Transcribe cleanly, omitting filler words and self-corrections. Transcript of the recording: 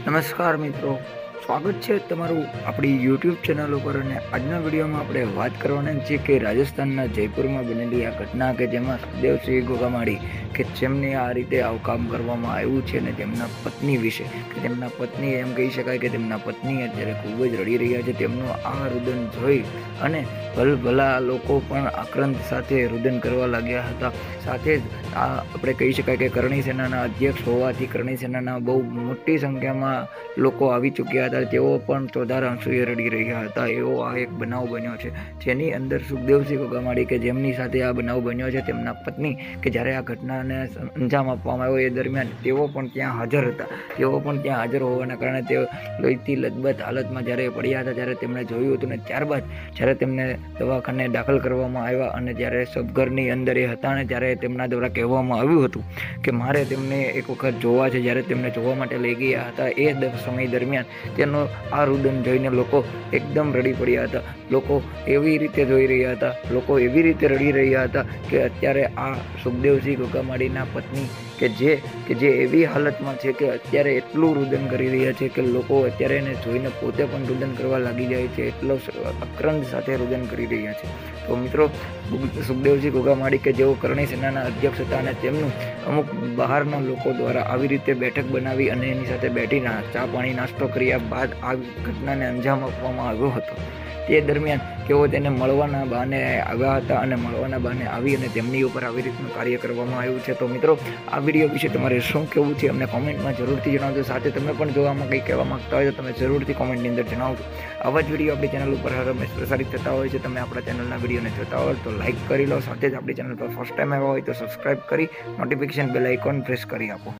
નમસ્કાર મિત્રો, સ્વાગત છે તમારું આપણી યુટ્યુબ ચેનલ ઉપર। અને આજના વિડીયોમાં આપણે વાત કરવાના છીએ કે રાજસ્થાનના જયપુરમાં બનેલી આ ઘટના કે જેમાં સુખદેવસિંહ ગોગામાડી કે જેમને આ રીતે આવું કામ કરવામાં આવ્યું છે અને તેમના પત્ની વિશે કે તેમના પત્ની એમ કહી શકાય કે તેમના પત્ની અત્યારે ખૂબ જ રડી રહ્યા છે। તેમનું આ રુદન જોઈ અને ભલભલા લોકો પણ આક્રંદ સાથે રુદન કરવા લાગ્યા હતા। સાથે જ આ આપણે કહી શકાય કે કરણી સેનાના અધ્યક્ષ હોવાથી કરણી સેનાના બહુ મોટી સંખ્યામાં લોકો આવી ચૂક્યા હતા। તેઓ પણ ચોધાર આંસુએ રડી રહ્યા હતા। એવો આ એક બનાવ બન્યો છે જેની અંદર સુખદેવસિંહ ગોગામાડી કે જેમની સાથે આ બનાવ બન્યો છે તેમના પત્ની કે જ્યારે આ ઘટનાને અંજામ આપવામાં આવ્યો એ દરમિયાન તેઓ પણ ત્યાં હાજર હતા। તેઓ પણ ત્યાં હાજર હોવાના કારણે તેઓ લોહીથી લથબથ હાલતમાં જ્યારે પડ્યા હતા ત્યારે તેમણે જોયું હતું ને ત્યારબાદ જ્યારે તેમને દવાખાને દાખલ કરવામાં આવ્યા અને જ્યારે સબઘરની અંદર એ હતા અને ત્યારે તેમના દ્વારા કહેવામાં આવ્યું હતું કે મારે તેમને એક વખત જોવા છે। જ્યારે તેમને જોવા માટે લઈ ગયા હતા એ સમય દરમિયાન તેનો આ રુદન જોઈને લોકો એકદમ રડી પડ્યા હતા। લોકો એવી રીતે જોઈ રહ્યા હતા, લોકો એવી રીતે રડી રહ્યા હતા કે અત્યારે આ સુખદેવસિંહ ગોગામાડીના પત્ની કે જે એવી હાલતમાં છે કે અત્યારે એટલું રુદન કરી રહ્યા છે કે લોકો અત્યારે એને જોઈને પોતે પણ રુદન કરવા લાગી જાય છે, એટલો આક્રંદ સાથે રુદન કરી રહ્યા છે। તો મિત્રો, સુખદેવસિંહ ગોગામાડી કે જેઓ કરણી સેનાના અધ્યક્ષ હતા અને તેમનું અમુક બહારના લોકો દ્વારા આવી રીતે બેઠક બનાવી અને એની સાથે બેઠી ચા પાણી નાસ્તો કર્યા બાદ આ ઘટનાને અંજામ આપવામાં આવ્યો હતો। તે દરમિયાન તેઓ તેને મળવાના બહાને આવ્યા હતા અને મળવાના બહાને આવી અને તેમની ઉપર આવી રીતનું કાર્ય કરવામાં આવ્યું છે। તો મિત્રો, આ વિડીયો વિશે તમારે શું કહેવું છે અમને કોમેન્ટમાં જરૂરથી જણાવજો। સાથે તમે પણ જો આમાં કંઈ કહેવા માંગતા હોય તો તમે જરૂરથી કોમેન્ટની અંદર જણાવજો। આવા જ વિડીયો આપણી ચેનલ ઉપર હર હંમેશ પ્રસારિત થતા હોય છે। તમે આપણા ચેનલના વિડીયોને જોતા હોય તો લાઇક કરી લો, સાથે જ આપણી ચેનલ પર ફર્સ્ટ ટાઈમ આવ્યા હોય તો સબસ્ક્રાઇબ કરી નોટિફિકેશન બેલ આઇકોન પ્રેસ કરી આપો।